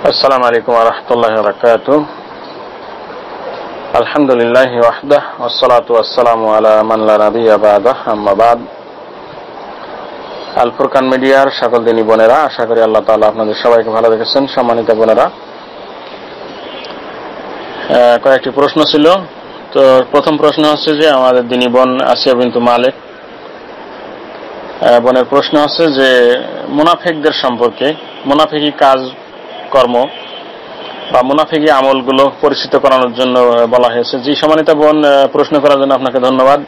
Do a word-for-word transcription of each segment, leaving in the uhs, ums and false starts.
আসসালামু আলাইকুম ওয়া রাহমাতুল্লাহি ওয়া বারাকাতুহু। আলহামদুলিল্লাহি ওয়াহদাহু ওয়াসসালাতু ওয়াসসালামু আলা মান লা নাবিয়্যা বা'দাহু, আম্মা বা'দ। আল ফুরকান মিডিয়ার সকল দিনী বোনেরা, আশা করি আল্লাহ তাআলা আপনাদের সবাইকে ভালো রেখেছেন। সম্মানিত বোনেরা, কয়েকটি প্রশ্ন ছিল। তো প্রথম প্রশ্ন হচ্ছে যে আমাদের দিনী বোন আসিয়া বিনতু মালিক বোনের প্রশ্ন হচ্ছে যে মুনাফিকদের সম্পর্কে, মুনাফিকি কাজ কর্ম বা মুনাফিকি আমলগুলো পরিচিত করানোর জন্য বলা হয়েছে। জি সম্মানিত বোন, প্রশ্ন করার জন্য আপনাকে ধন্যবাদ।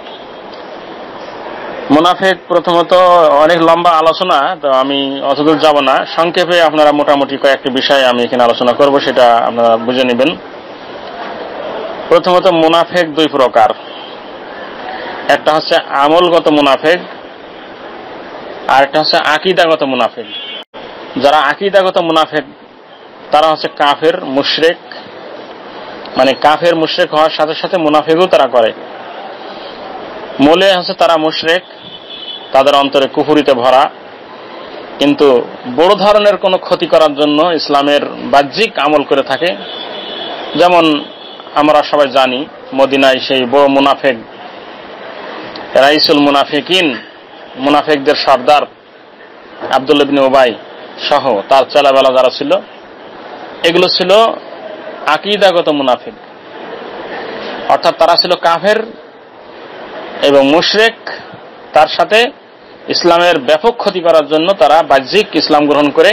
মুনাফিক প্রথমত অনেক লম্বা আলোচনা, তো আমি অতদূর যাব না। সংক্ষেপে আপনারা মোটামুটি কয়েকটি বিষয় আমি এখানে আলোচনা করব, সেটা আপনারা বুঝে নেবেন। প্রথমত মুনাফিক দুই প্রকার, একটা হচ্ছে আমলগত মুনাফিক আর একটা হচ্ছে আকীদাগত মুনাফিক। যারা আকীদাগত মুনাফিক তারা হচ্ছে কাফের মুশরিক, মানে কাফের মুশরিক হওয়ার সাথে সাথে মুনাফিকও তারা করে। মূলে হচ্ছে তারা মুশরিক, তাদের অন্তরে কুফরিতে ভরা, কিন্তু বড় ধরনের কোনো ক্ষতি করার জন্য ইসলামের বাহ্যিক আমল করে থাকে। যেমন আমরা সবাই জানি, মদিনায় সেই বড় মুনাফিক রাইসুল মুনাফিকিন, মুনাফিকদের সর্দার আব্দুল্লাহ ইবনে উবাই সহ তার চেলাবেলা যারা ছিল, এগুলো ছিল আকীদাগত মুনাফিক, অর্থাৎ তারা ছিল কাফের এবং মুশরিক, তার সাথে ইসলামের ব্যাপক ক্ষতি করার জন্য তারা বাহ্যিক ইসলাম গ্রহণ করে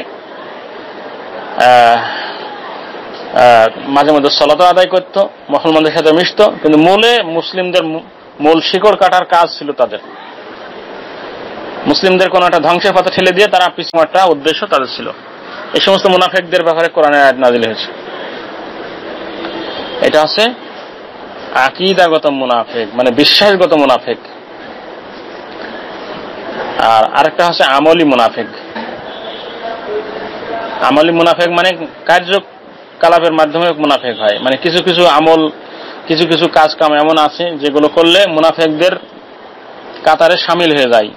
মাঝে মধ্যে সালাত আদায় করত, মুসলমানদের সাথে মিশত, কিন্তু মূলে মুসলিমদের মূল শিকড় কাটার কাজ ছিল তাদের। মুসলিমদের কোন একটা ধ্বংসের পথে ঠেলে দিয়ে তারা পিছনে একটা উদ্দেশ্য তাদের ছিল। এই সমস্ত মুনাফিকদের ব্যাপারে কোরআনের আয়াত নাযিল হয়েছে। এটা হচ্ছে আকীদাগত মুনাফিক, মানে বিশ্বাসগত মুনাফিক। আর আরেকটা হচ্ছে আমলি মুনাফিক। আমলি মুনাফিক মানে কার্যকলাপের মাধ্যমে মুনাফিক হয়, মানে কিছু কিছু আমল, কিছু কিছু কাজ কাম এমন আছে যেগুলো করলে মুনাফিকদের কাতারে শামিল হয়ে যায়।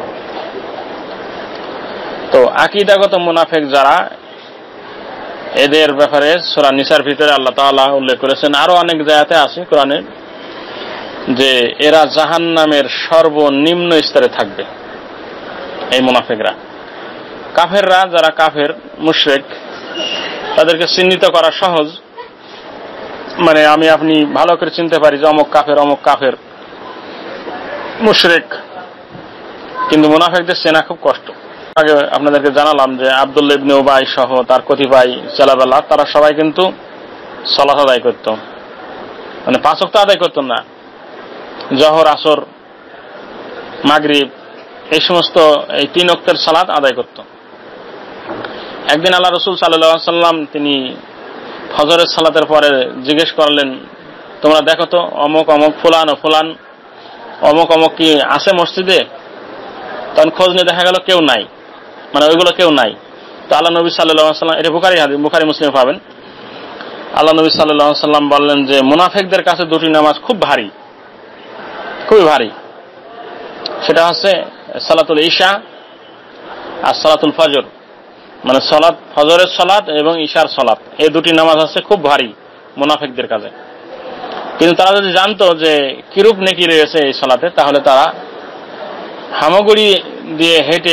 তো আকীদাগত মুনাফিক যারা, এদের ব্যাপারে সূরা নিসার ভিতরে আল্লাহ তাআলা উল্লেখ করেছেন, আরো অনেক জায়গাতে আছে কোরআনে, যে এরা জাহান্নামের সর্বনিম্ন স্তরে থাকবে। এই মুনাফিকরা, কাফেররা যারা কাফের মুশরিক, তাদেরকে চিহ্নিত করা সহজ। মানে আমি আপনি ভালো করে চিনতে পারি যে অমুক কাফের, অমুক কাফের মুশরিক, কিন্তু মুনাফিকদের চেনা খুব কষ্ট। আগে আপনাদেরকে জানালাম যে আব্দুল্লাহ ইবনে উবাই সহ তার কতিপয় চেলাবেলা, তারা সবাই কিন্তু সালাত আদায় করত, মানে পাঁচ ওয়াক্ত আদায় করত না, জোহর, আসর, মাগরিব, এই সমস্ত এই তিন ওয়াক্তের সালাত আদায় করত। একদিন আল্লাহ রাসূল সাল্লাল্লাহু আলাইহি ওয়াসাল্লাম তিনি ফজরের সালাতের পরে জিজ্ঞেস করলেন, তোমরা দেখো তো অমুক অমুক ফুলান ও ফুলান অমুক অমুক কি আছে মসজিদে? তখন খোঁজ নিয়ে দেখা গেল কেউ নাই, মানে ওইগুলো কেউ নাই। তো আল্লাহ নবী সাল্লাল্লাহু আলাইহি ওয়াসাল্লাম, এটা বুখারী হাদিস, বুখারী মুসলিমে পাবেন, আল্লাহ নবী সাল্লাল্লাহু আলাইহি ওয়াসাল্লাম বললেন যে মুনাফিকদের কাছে দুটি নামাজ খুব ভারী, খুবই ভারী। সেটা হচ্ছে সালাতুল ইশা আর সালাতুল ফজর, মানে সালাত, ফজরের সালাত এবং ইশার সালাত, এই দুটি নামাজ হচ্ছে খুব ভারী মুনাফিকদের কাছে। কিন্তু তারা যদি জানতো যে কিরূপ নেকি রয়েছে এই সালাতে, তাহলে তারা হামাগুড়ি দিয়ে হেঁটে।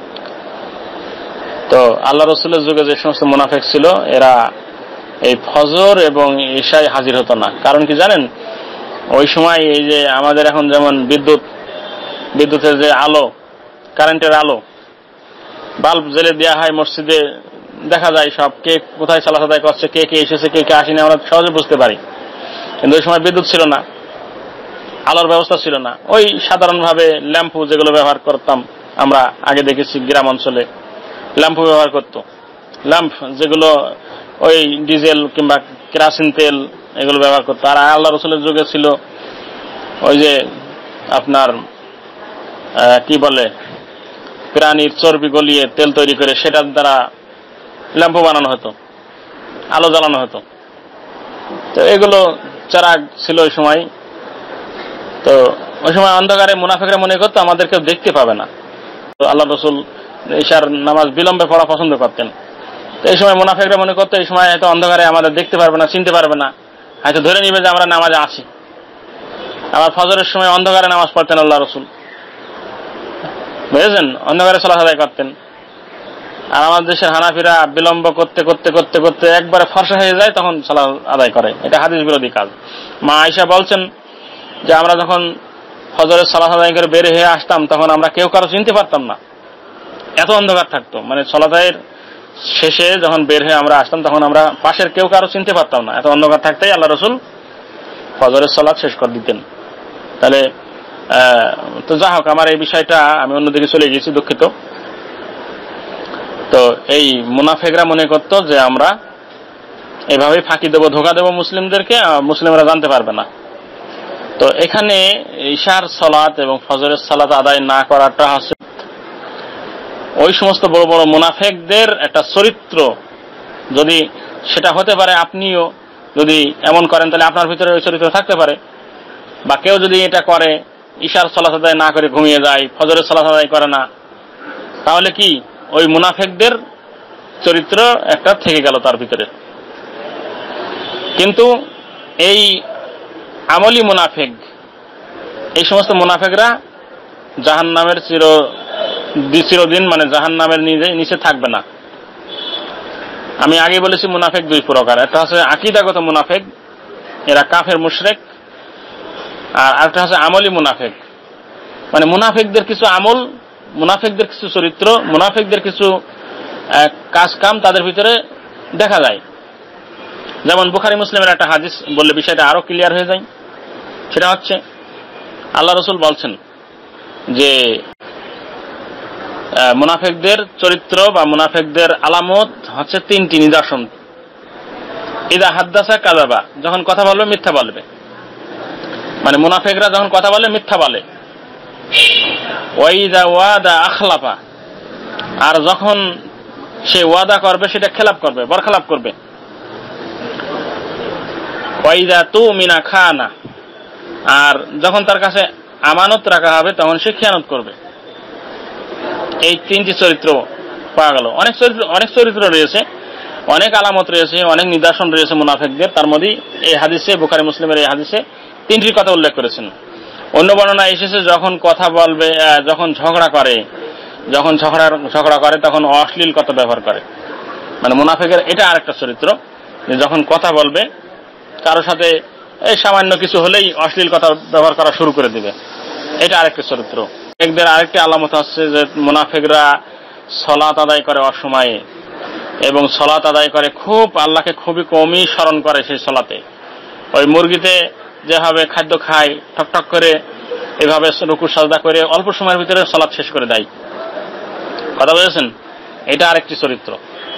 তো আল্লাহ রাসূলের যুগে যে সমস্ত মুনাফিক ছিল, এরা এই ফজর এবং ইশায় হাজির হতো না। কারণ কি জানেন? ওই সময় এই যে আমাদের এখন যেমন বিদ্যুৎ, বিদ্যুতের যে আলো, কারেন্টের আলো, বাল্ব জ্বেলে দেওয়া হয় মসজিদে, দেখা যায় সব কে কোথায় সালাত আদায় করছে, কে কে এসেছে, কে কে আসেনি, আমরা সহজে বুঝতে পারি। কিন্তু ওই সময় বিদ্যুৎ ছিল না, আলোর ব্যবস্থা ছিল না। ওই সাধারণভাবে ল্যাম্পু যেগুলো ব্যবহার করতাম আমরা আগে দেখেছি, গ্রাম অঞ্চলে ল্যাম্পু ব্যবহার করত। ল্যাম্প যেগুলো ওই ডিজেল কিংবা কেরোসিন তেল এগুলো ব্যবহার করতো। আর আল্লাহ রাসূলের যুগে ছিল ওই যে আপনার কি বলে, প্রাণীর চর্বি গলিয়ে তেল তৈরি করে সেটার দ্বারা ল্যাম্পু বানানো হতো, আলো জ্বালানো হতো। তো এগুলো চারাগ ছিল ওই সময়। তো ওই সময় অন্ধকারে মুনাফিকরা মনে করতো আমাদের কেউ দেখতে পাবে না। তো আল্লাহ রাসূল ইশার নামাজ বিলম্বে পড়া পছন্দ করতেন। তো এই সময় মুনাফিকরা মনে করতো এই সময় হয়তো অন্ধকারে আমাদের দেখতে পারবে না, চিনতে পারবে না, হয়তো ধরে নিবে যে আমরা নামাজে আছি। আবার ফজরের সময় অন্ধকারে নামাজ পড়তেন আল্লাহ রসুল, বুঝেছেন, অন্ধকারে সালাত আদায় করতেন। আর আমাদের দেশের হানাফিরা বিলম্ব করতে করতে করতে করতে একবারে ফর্সা হয়ে যায়, তখন সালাত আদায় করে। এটা হাদিস বিরোধী কাজ। মা আয়েশা বলছেন যে আমরা যখন ফজরের সালাত আদায় করে বের হয়ে আসতাম তখন আমরা কেউ কারো চিনতে পারতাম না, এত অন্ধকার থাকতো। মানে সালাতের শেষে যখন বের হয়ে আমরা আসতাম তখন আমরা পাশের কেউ কারো চিনতে পারতাম না, এত অন্ধকার থাকতেই আল্লাহ রসুল ফজরের সালাত শেষ করে দিতেন। তাহলে তো যা হোক, আমার এই বিষয়টা আমি অন্যদিকে চলে গেছি, দুঃখিত। তো এই মুনাফিকরা মনে করত যে আমরা এভাবে ফাঁকি দেব, ধোঁকা দেব মুসলিমদেরকে, মুসলিমরা জানতে পারবে না। তো এখানে ইশার সালাত এবং ফজরের সালাত আদায় না করাটা হচ্ছে ওই সমস্ত বড় বড় মুনাফিকদের একটা চরিত্র। যদি সেটা হতে পারে আপনিও যদি এমন করেন তাহলে আপনার ভিতরে ওই চরিত্র থাকতে পারে। বা কেউ যদি এটা করে, ইশার সালাত আদায় না করে ঘুমিয়ে যায়, ফজরের সালাত আদায় করে না, তাহলে কি ওই মুনাফিকদের চরিত্র একটা থেকে গেল তার ভিতরে। কিন্তু এই আমলি মুনাফিক, এই সমস্ত মুনাফিকরা জাহান্নামের চির চিরদিন মানে জাহান্নামের নিচে থাকবে না। আমি আগে বলেছি মুনাফিক দুই প্রকার, একটা হচ্ছে আকীদাগত মুনাফিক, এরা কাফের মুশরিক, আর আরেকটা হচ্ছে আমলি মুনাফিক। মানে মুনাফিকদের কিছু আমল, মুনাফিকদের কিছু চরিত্র, মুনাফিকদের কিছু কাজ কাম তাদের ভিতরে দেখা যায়। যেমন বুখারী মুসলিমের একটা হাদিস বললে বিষয়টা আরো ক্লিয়ার হয়ে যায়। সেটা হচ্ছে আল্লাহ রসুল বলছেন যে মুনাফিকদের চরিত্র বা মুনাফিকদের আলামত হচ্ছে তিনটি নিদর্শন। ইদা হাদ্দাসা কাযাবা, যখন কথা বলবে মিথ্যা বলবে। মানে মুনাফিকরা যখন কথা বলে মিথ্যা বলে। ওয়াইদা ওয়াদা আখলাফা, আর যখন সে ওয়াদা করবে সেটা খেলাপ করবে, বরখেলাপ করবে। ওয়াইদা তুমিনা খানা, আর যখন তার কাছে আমানত রাখা হবে তখন সে খেয়ানত করবে। এই তিনটি চরিত্র পাওয়া গেল। অনেক চরিত্র অনেক চরিত্র রয়েছে, অনেক আলামত রয়েছে, অনেক নিদর্শন রয়েছে মুনাফিকদের। তার মধ্যে এই হাদিসে, বুখারী মুসলিমের এই হাদিসে তিনটির কথা উল্লেখ করেছেন। অন্য বর্ণনা এসেছে যখন কথা বলবে, যখন ঝগড়া করে, যখন ঝগড়া ঝগড়া করে তখন অশ্লীল কথা ব্যবহার করে। মানে মুনাফিকের এটা আরেকটা চরিত্র, যে যখন কথা বলবে কারোর সাথে এই সামান্য কিছু হলেই অশ্লীল কথা ব্যবহার করা শুরু করে দিবে, এটা আরেকটা চরিত্র। মুনাফিকদের আরেকটি আলামত হচ্ছে যে মুনাফিকরা সালাত আদায় করে অসময়ে, এবং সালাত আদায় করে খুব আল্লাহকে খুবই কমই স্মরণ করে। সেই সালাতে ওই মুরগিতে যেভাবে খাদ্য খায়, ঠকঠক করে এভাবে রুকু সাজদা করে অল্প সময়ের ভিতরে সালাত শেষ করে দেয়। কথা বুঝেছেন? এটা আরেকটি চরিত্র।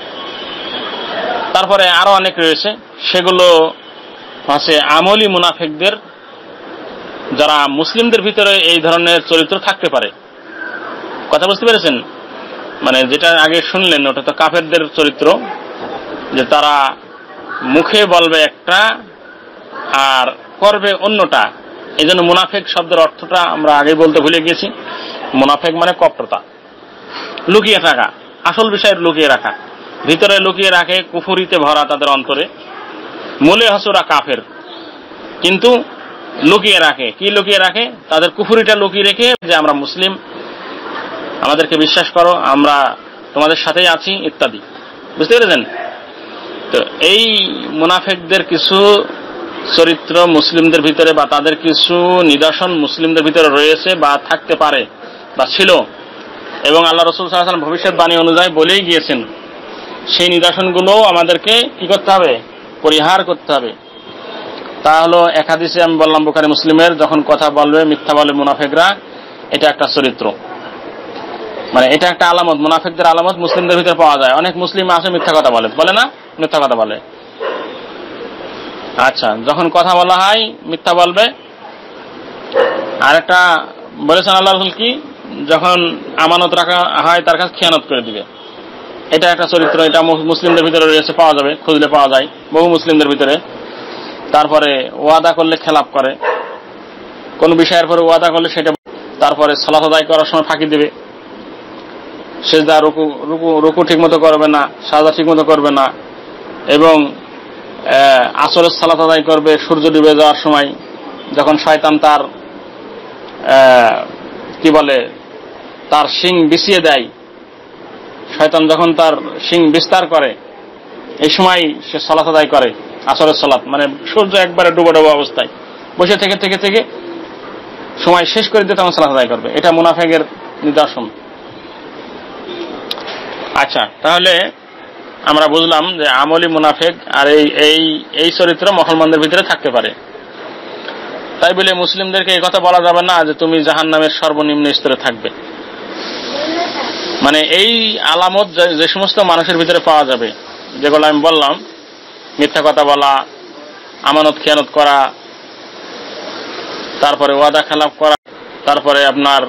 তারপরে আরো অনেক রয়েছে, সেগুলো আছে আমলি মুনাফিকদের, যারা মুসলিমদের ভিতরে এই ধরনের চরিত্র থাকতে পারে। কথা বুঝতে পেরেছেন? মানে যেটা আগে শুনলেন ওটা তো কাফেরদের চরিত্র, যে তারা মুখে বলবে একটা আর করবে অন্যটা। এই জন্য মুনাফিক শব্দের অর্থটা আমরা আগে বলতে ভুলে গেছি। মুনাফিক মানে কপটতা, লুকিয়ে থাকা, আসল বিষয় লুকিয়ে রাখা, ভিতরে লুকিয়ে রাখে, কুফরিতে ভরা তাদের অন্তরে। মূলে হসুরা কাফের, কিন্তু লুকিয়ে রাখে। কি লুকিয়ে রাখে? তাদের কুফরিটা লুকিয়ে রেখে যে আমরা মুসলিম, আমাদেরকে বিশ্বাস করো, আমরা তোমাদের সাথেই আছি ইত্যাদি। বুঝতে পেরেছেন? তো এই মুনাফিকদের কিছু চরিত্র মুসলিমদের ভিতরে বা তাদের কিছু নিদর্শন মুসলিমদের ভিতরে রয়েছে বা থাকতে পারে বা ছিল, এবং আল্লাহ রাসূল সাল্লাল্লাহু আলাইহি ওয়াসাল্লাম ভবিষ্যৎবাণী অনুযায়ী বলেই গিয়েছেন। সেই নিদর্শনগুলো আমাদেরকে কি করতে হবে? পরিহার করতে হবে। তা হলো এক হাদিসে আমি বললাম বুখারী মুসলিমের, যখন কথা বলবে মিথ্যা বলে মুনাফিকরা, এটা একটা চরিত্র। মানে এটা একটা আলামত, মুনাফিকদের আলামত মুসলিমদের ভিতরে পাওয়া যায়। অনেক মুসলিম আছে মিথ্যা কথা বলে, বলে না? মিথ্যা কথা বলে। আচ্ছা, যখন কথা বলা হয় মিথ্যা বলবে। আর একটা বলেছেন আল্লাহ রাসূল কি, যখন আমানত রাখা হয় তার কাছে খেয়ানত করে দিবে। এটা একটা চরিত্র, এটা মুসলিমদের ভিতরে রয়েছে, পাওয়া যাবে, খুঁজলে পাওয়া যায় বহু মুসলিমদের ভিতরে। তারপরে ওয়াদা করলে খেলাপ করে, কোন বিষয়ের পরে ওয়াদা করলে সেটা। তারপরে সালাত আদায় করার সময় ফাঁকি দেবে। সেজদা রুকু রুকু রুকু ঠিক মতো করবে না, সাজদা ঠিক মতো করবে না, এবং আসরের সালাত আদায় করবে সূর্য ডুবে যাওয়ার সময়, যখন শয়তান তার কি বলে তার শিং বিছিয়ে দেয়, শয়তান যখন তার শিং বিস্তার করে এই সময় সে সালাত আদায় করে আসরের সালাত, মানে সূর্য একবারে ডুবো ডুবো অবস্থায় বসে থেকে থেকে থেকে সময় শেষ করে দিয়ে তখন সালাত আদায় করবে। এটা মুনাফিকের নিদর্শন। আচ্ছা, তাহলে আমরা বুঝলাম যে আমলি মুনাফিক আর এই এই এই চরিত্র মুসলমানদের ভিতরে থাকতে পারে। তাই বলে মুসলিমদেরকে এই কথা বলা যাবে না যে তুমি জাহান্নামের সর্বনিম্ন স্তরে থাকবে। মানে এই আলামত যে সমস্ত মানুষের ভিতরে পাওয়া যাবে, যেগুলো আমি বললাম, মিথ্যা কথা বলা, আমানত খেয়ানত করা, তারপরে ওয়াদা খেলাফ করা, তারপরে আপনার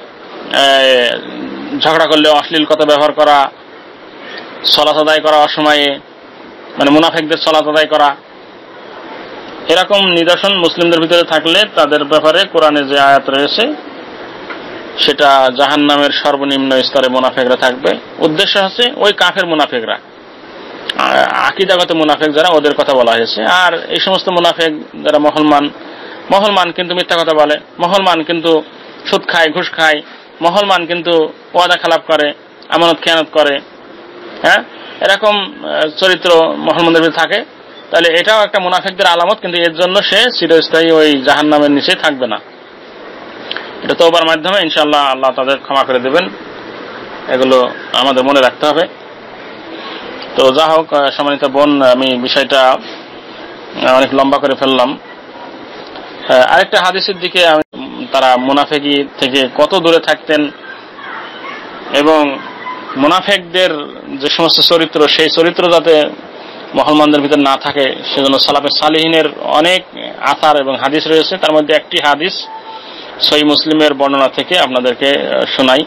ঝগড়া করলে অশ্লীল কথা ব্যবহার করা, সালাত আদায় করা অসময়ে, মানে মুনাফিকদের সালাত আদায় করা, এরকম নিদর্শন মুসলিমদের ভিতরে থাকলে তাদের ব্যাপারে কোরআনে যে আয়াত রয়েছে সেটা জাহান্নামের সর্বনিম্ন স্তরে মুনাফিকরা থাকবে। উদ্দেশ্য হচ্ছে ওই কাফের মুনাফিকরা, আকীদাগত মুনাফিক যারা, ওদের কথা বলা হয়েছে। আর এই সমস্ত মুনাফিক যারা মুসলমান মুসলমান কিন্তু মিথ্যা কথা বলে, মুসলমান কিন্তু সুদ খায়, ঘুষ খায়, মুসলমান কিন্তু ওয়াদা খেলাপ করে, আমানত খেয়ানত করে, হ্যাঁ, এরকম চরিত্র মুসলমানদের ভিতরে থাকে, তাহলে এটাও একটা মুনাফিকদের আলামত। কিন্তু এর জন্য সে চিরস্থায়ী ওই জাহান্নামের নিচে থাকবে না। এটা তওবার মাধ্যমে ইনশাআল্লাহ আল্লাহ তাদের ক্ষমা করে দেবেন। এগুলো আমাদের মনে রাখতে হবে। তো যা হোক, সম্মানিত বোন, আমি বিষয়টা অনেক লম্বা করে ফেললাম। আরেকটা হাদিসের দিকে, আমি তারা মুনাফিকি থেকে কত দূরে থাকতেন এবং মুনাফিকদের যে সমস্ত চরিত্র, সেই চরিত্র যাতে মুসলমানদের ভিতর না থাকে সেজন্য সালাফে সালিহিনের অনেক আথার এবং হাদিস রয়েছে। তার মধ্যে একটি হাদিস সহিহ মুসলিমের বর্ণনা থেকে আপনাদেরকে শোনাই।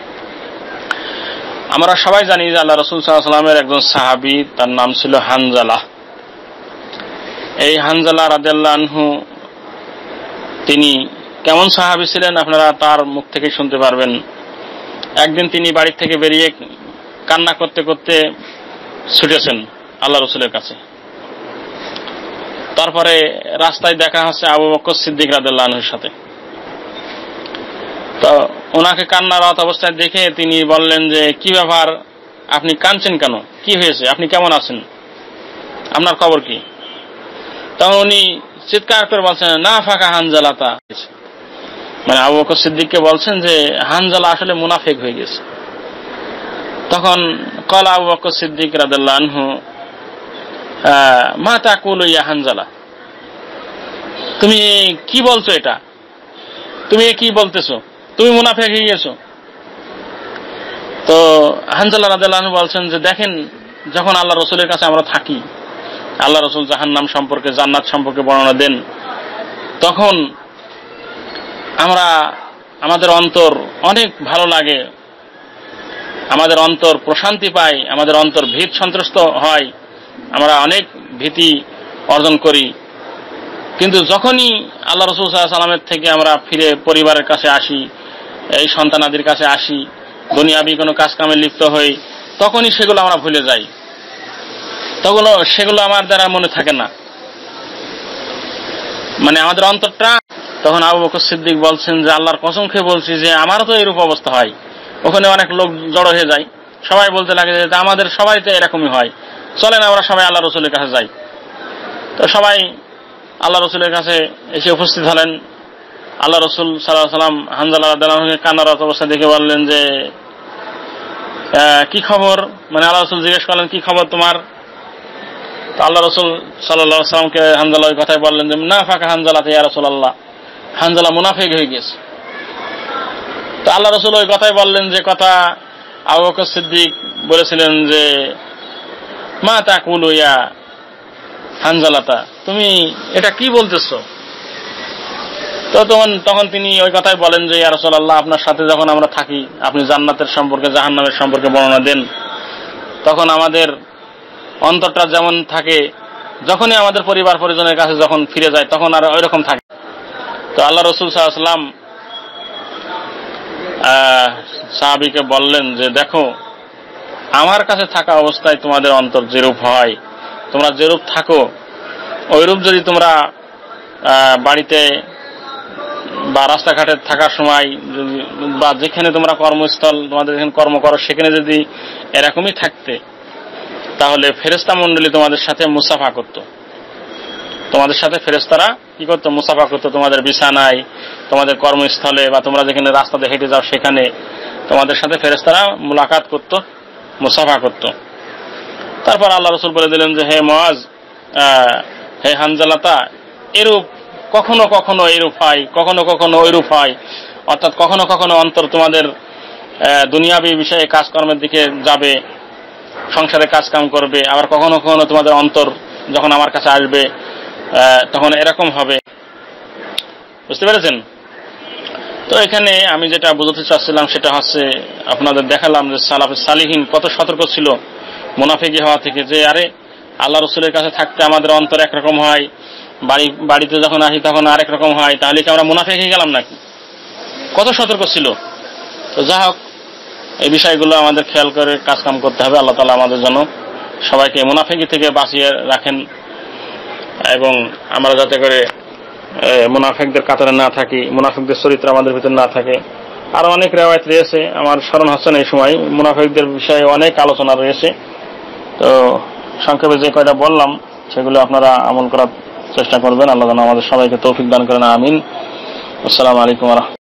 আমরা সবাই জানি যে আল্লাহ রাসূল সাল্লাল্লাহু আলাইহি ওয়াসাল্লামের একজন সাহাবী, তার নাম ছিল হানজালা। এই হানজালা রাদিয়াল্লাহু আনহু তিনি কেমন সাহাবী ছিলেন আপনারা তার মুখ থেকে শুনতে পারবেন। একদিন তিনি বাড়ি থেকে বেরিয়ে কান্না করতে করতে ছুটেছেন আল্লাহ রাসূলের কাছে। তারপরে রাস্তায় দেখা হচ্ছে আবু বকর সিদ্দিক রাদিয়াল্লাহু আনহুর সাথে। তো ওনাকে কান্নারত অবস্থায় দেখে তিনি বললেন যে, কি ব্যাপার, আপনি কাঁদছেন কেন, কি হয়েছে, আপনি কেমন আছেন, আপনার খবর কি? তখন উনি চিৎকার করে বলছেন, না ফাঁকা হানজালাতা, মানে আবু বকর সিদ্দিককে বলছেন যে হানজালা আসলে মুনাফিক হয়ে গেছে। তখন ক্বালা আবু বকর সিদ্দিক রাদিয়াল্লাহু আনহু, মা তাকুলু ইয়া হানজালা, তুমি কি বলছো, এটা তুমি কি বলতেছো, তুমি মুনাফিক হয়ে গেছো? তো হানজালা রাদিয়াল্লাহু আনহু বলছেন যে, দেখেন, যখন আল্লাহ রাসূলের কাছে আমরা থাকি, আল্লাহ রাসূল জাহান্নাম সম্পর্কে, জান্নাত সম্পর্কে বর্ণনা দেন, তখন আমরা আমাদের অন্তর অনেক ভালো লাগে, আমাদের অন্তর প্রশান্তি পায়, আমাদের অন্তর ভীত সন্ত্রস্ত হয়, আমরা অনেক ভীতি অর্জন করি। কিন্তু যখনই আল্লাহ রাসূল সাল্লাল্লাহু আলাইহি ওয়াসাল্লামের থেকে আমরা ফিরে পরিবারের কাছে আসি, এই সন্তানাদির কাছে আসি, দুনিয়াবি কোনো কাজ কামে লিপ্ত হই, তখনই সেগুলো আমরা ভুলে যাই, তখন সেগুলো আমার দ্বারা মনে থাকে না, মানে আমাদের অন্তরটা। তখন আবু বকর সিদ্দিক বলছেন যে, আল্লাহর কসম খেয়ে বলছি যে আমারও তো এরূপ অবস্থা হয়। ওখানে অনেক লোক জড়ো হয়ে যায়, সবাই বলতে লাগে যে আমাদের সবাই তো এরকমই হয়, চলেন আমরা সবাই আল্লাহ রাসূলের কাছে যাই। তো সবাই আল্লাহ রাসূলের কাছে এসে উপস্থিত হলেন। আল্লাহ রাসূল সাল্লাল্লাহু আলাইহি ওয়াসাল্লাম হানজালা রাদিয়াল্লাহু আনহুকে কান্নারত অবস্থা দেখে বললেন যে, কি খবর, মানে আল্লাহ রাসূল জিজ্ঞেস করলেন, কি খবর তোমার? তো আল্লাহ রাসূল সাল্লাল্লাহু আলাইহি ওয়াসাল্লামকে হানজালা ওই কথাই বললেন যে, না ফাঁকা হানজালাতে ইয়া রাসূলুল্লাহ, হানজালা মুনাফিক হয়ে গেছে। তো আল্লাহ রাসূল ওই কথাই বললেন যে কথা আবু বকর সিদ্দিক বলেছিলেন যে, মা তাকুলু ইয়া হানজালাতা, তুমি এটা কি বলতেছো? তো তখন তখন তিনি ওই কথাই বলেন যে, ইয়া রাসূলুল্লাহ, আপনার সাথে যখন আমরা থাকি, আপনি জান্নাতের সম্পর্কে, জাহান্নামের সম্পর্কে বর্ণনা দেন, তখন আমাদের অন্তরটা যেমন থাকে, যখনই আমাদের পরিবার পরিজনের কাছে যখন ফিরে যায় তখন আর ওই রকম থাকে। তো আল্লাহ রাসূল সাল্লাল্লাহু আলাইহি ওয়াসাল্লাম সাহাবীকে বললেন যে দেখো, আমার কাছে থাকা অবস্থায় তোমাদের অন্তর যেরূপ হয়, তোমরা যেরূপ থাকো ওইরূপ যদি তোমরা বাড়িতে বা রাস্তাঘাটে থাকার সময় বা যেখানে তোমরা কর্মস্থল তোমাদের যেখানে কর্ম করো সেখানে যদি এরকমই থাকতে, তাহলে ফেরেশতা মণ্ডলী তোমাদের সাথে মুসাফা করত। তোমাদের সাথে ফেরেশতারা কি করতো? মুসাফা করতো। তোমাদের বিছানায়, তোমাদের কর্মস্থলে বা তোমরা যেখানে রাস্তাতে হেঁটে যাও সেখানে তোমাদের সাথে ফেরেশতারা মুলাকাত করত, মুসাফা করত। তারপর আল্লাহ রাসূল বলে দিলেন যে হে মুআজ, হে হানজালাতা, এরূপ কখনো কখনো এরূপ হয়, কখনো কখনো ওইরূপ হয়। অর্থাৎ কখনো কখনো অন্তর তোমাদের দুনিয়াবী বিষয়ে কাজকর্মের দিকে যাবে, সংসারে কাজকাম করবে, আবার কখনো কখনো তোমাদের অন্তর যখন আমার কাছে আসবে তখন এরকম হবে। বুঝতে পেরেছেন? তো এখানে আমি যেটা বুঝতে চাচ্ছিলাম সেটা হচ্ছে, আপনাদের দেখালাম যে সালাফে সালিহিন কত সতর্ক ছিল মুনাফিকি হওয়া থেকে, যে আরে আল্লাহ রাসূলের কাছে থাকতে আমাদের অন্তর একরকম হয়, বাড়ি বাড়িতে যখন আসি তখন আরেক রকম হয়, তাহলে কি আমরা মুনাফিক হয়ে গেলাম নাকি? কত সতর্ক ছিল। তো যা হোক, এই বিষয়গুলো আমাদের খেয়াল করে কাজকাম করতে হবে। আল্লাহ তাআলা আমাদের জন্য সবাইকে মুনাফিকি থেকে বাঁচিয়ে রাখেন এবং আমরা যাতে করে মুনাফিকদের কাতারে না থাকি, মুনাফিকদের চরিত্র আমাদের ভিতরে না থাকে। আরো অনেক রিওয়ায়াত রয়েছে, আমার স্মরণ হচ্ছে না এই সময়, মুনাফিকদের বিষয়ে অনেক আলোচনা রয়েছে। তো সংক্ষেপে যে কয়টা বললাম সেগুলো আপনারা আমল করার চেষ্টা করবেন। আল্লাহ যেন আমাদের সবাইকে তৌফিক দান করেন, আমিন। আসসালামু আলাইকুম ওয়া রাহমাতুল্লাহ।